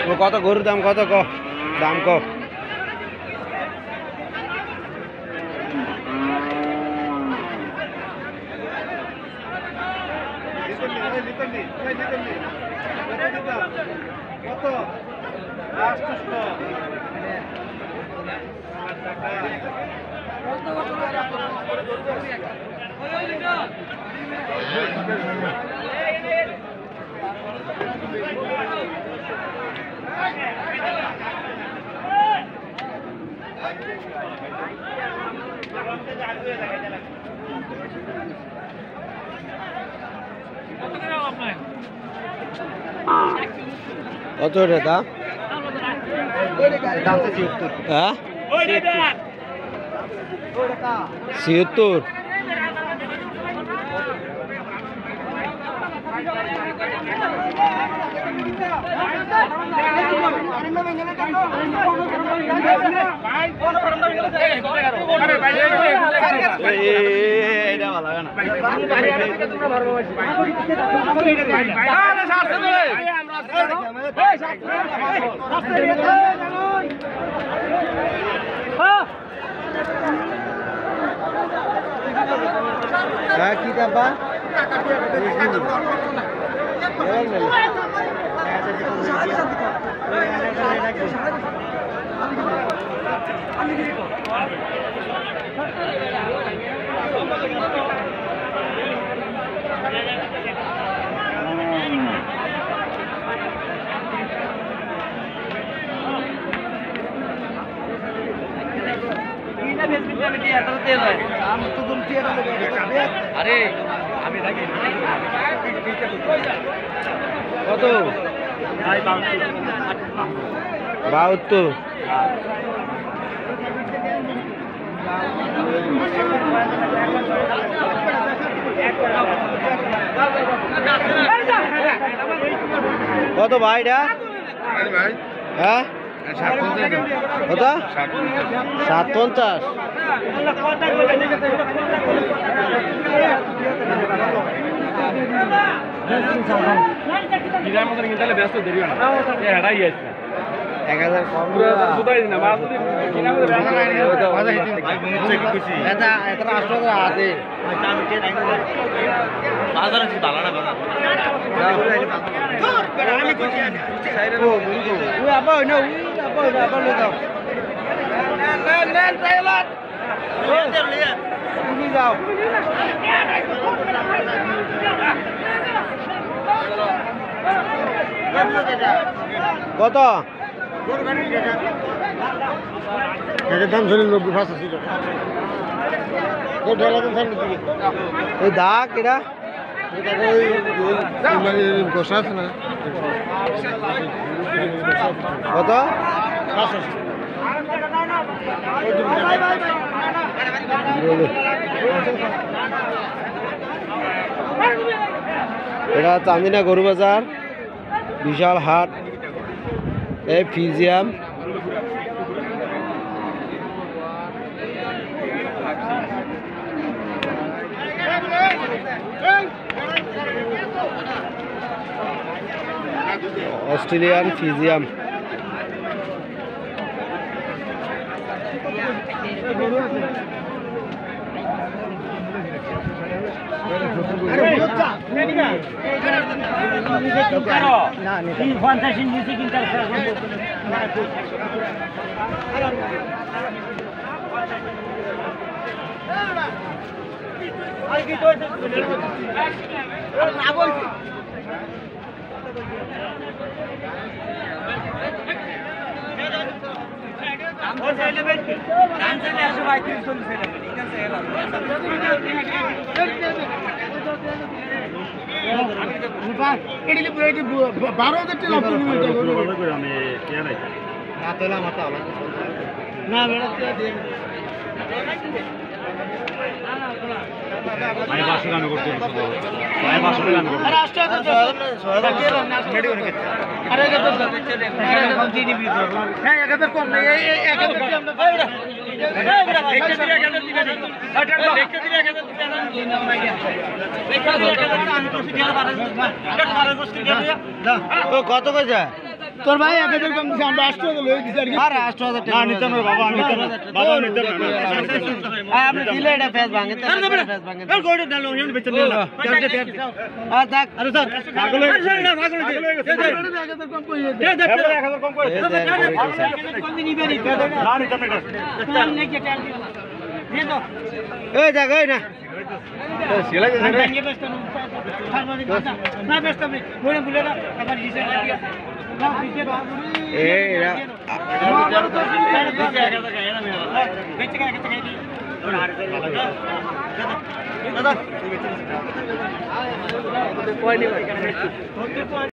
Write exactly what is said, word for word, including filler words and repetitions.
কত গরুর দাম কত ক দাম ক কত রেটা হ্যাঁ ছিয়াত্তর হ্যাঁ কি দাবা আরে আমি কত বাহাত্তর কত ভাইটা হ্যাঁ কত সাত পঞ্চাশ ব্যস্ত দেরি হারাই আছে এক হাজার কম হাতে যাও কত দাম চলি নব্বই পাঁচ আশি ওই দাগ এটা গোসা আছে না কত এটা চান্দিনা গরু বাজার বিশাল হাট এই ফিজিয়াম অস্ট্রেলিয়ান ফিজিয়াম বারো কত কইছে তোর ভাই এক হাজার কম দিছে আমরা আটশো হাজার লই দিছি আর কি আরে আটশো হাজার টাকা না নিতাম না বাবা আমি নিতাম না বাবা আমি নিতাম না আয় আপনি দিলে এটা ফেস ভাঙে তাহলে ফেস ভাঙে এর কোড়ে ডালো ইউন বেচে নিলা চারটে চারটে আর থাক আরে স্যার পাগল হয়ে না পাগল হয়ে গেছে এক হাজার কম কই দে দে এক হাজার কম কই কম দিন নিবে নি না নিতাম না এটা নে কে টাল দিও দে তো এই দেখ এই না সিলা যে নিয়ে ব্যস্ত না ব্যস্ত আমি বলে বলে না আবার দিছে এই এরা বেচে কা কা দি দাদা কয় নি